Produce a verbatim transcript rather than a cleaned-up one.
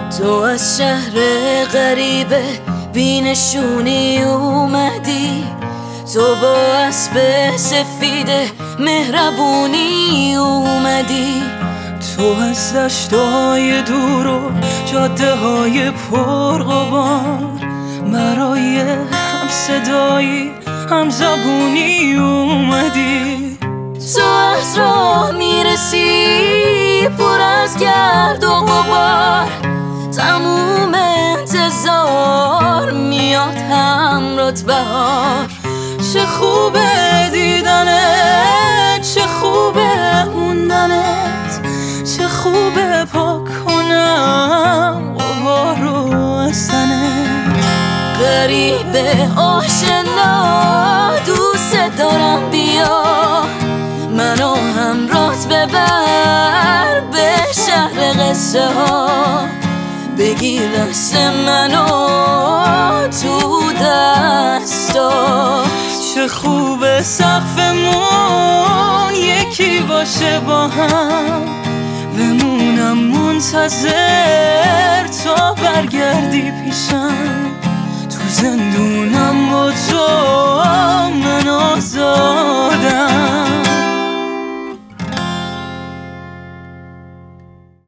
تو از شهر غریبه بینشونی اومدی، تو با اسب سفید مهربونی اومدی، تو از دشتای دور و جاده های پرغبار برای هم صدایی هم زبونی اومدی. تو از راه میرسی پر از گرد و غبار، تموم انتظار میاد همرات بهار. چه خوبه دیدنت، چه خوبه موندنت، چه خوبه پاک کنم غبار رو از تنت. غریبه آشنا دوست دارم، بیا منو همراهت ببر به شهر قصه ها، بگیر دست منو تو دستا. چه خوبه سقفمون یکی باشه با هم، بمونم منتظر تا برگردی پیشم، تو زندونم با تو